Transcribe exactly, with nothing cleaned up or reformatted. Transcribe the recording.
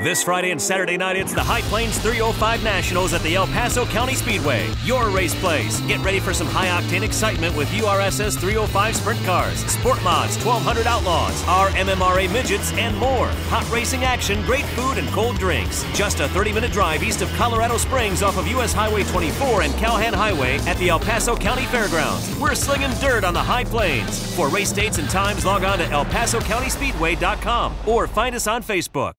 This Friday and Saturday night, it's the High Plains three oh five Nationals at the El Paso County Speedway, your race place. Get ready for some high-octane excitement with U R S S three oh five sprint cars, Sport Mods, twelve hundred Outlaws, R M M R A midgets, and more. Hot racing action, great food, and cold drinks. Just a thirty minute drive east of Colorado Springs off of U S Highway twenty-four and Calhan Highway at the El Paso County Fairgrounds. We're slinging dirt on the High Plains. For race dates and times, log on to el paso county speedway dot com or find us on Facebook.